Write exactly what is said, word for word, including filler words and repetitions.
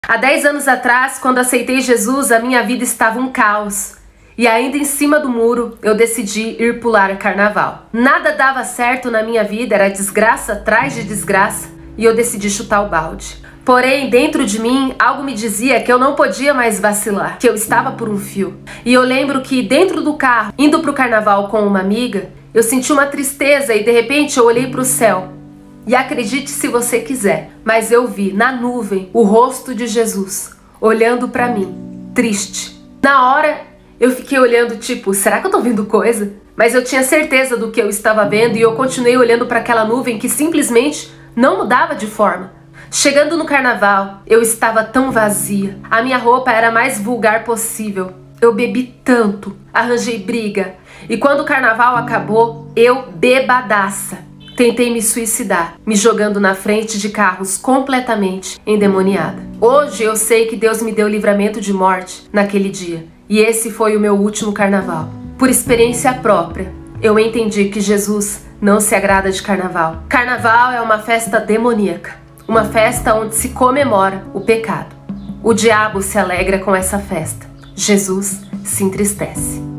Há dez anos atrás, quando aceitei Jesus, a minha vida estava um caos. E ainda em cima do muro, eu decidi ir pular carnaval. Nada dava certo na minha vida, era desgraça atrás de desgraça, e eu decidi chutar o balde. Porém, dentro de mim, algo me dizia que eu não podia mais vacilar, que eu estava por um fio. E eu lembro que dentro do carro, indo pro carnaval com uma amiga, eu senti uma tristeza e de repente eu olhei pro céu. E acredite se você quiser, mas eu vi na nuvem o rosto de Jesus, olhando pra mim, triste. Na hora, eu fiquei olhando tipo, será que eu tô vendo coisa? Mas eu tinha certeza do que eu estava vendo e eu continuei olhando para aquela nuvem que simplesmente não mudava de forma. Chegando no carnaval, eu estava tão vazia. A minha roupa era a mais vulgar possível. Eu bebi tanto, arranjei briga. E quando o carnaval acabou, eu bebadaça. Tentei me suicidar, me jogando na frente de carros completamente endemoniada. Hoje eu sei que Deus me deu livramento de morte naquele dia. E esse foi o meu último carnaval. Por experiência própria, eu entendi que Jesus não se agrada de carnaval. Carnaval é uma festa demoníaca. Uma festa onde se comemora o pecado. O diabo se alegra com essa festa. Jesus se entristece.